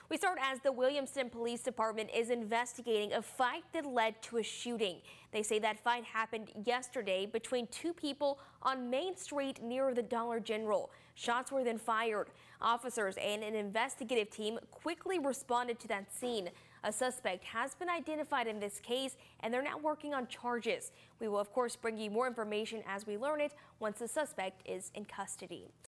We start as the Williamston Police Department is investigating a fight that led to a shooting. They say that fight happened yesterday between two people on Main Street near the Dollar General. Shots were then fired. Officers and an investigative team quickly responded to that scene. A suspect has been identified in this case, and they're now working on charges. We will, of course, bring you more information as we learn it once the suspect is in custody.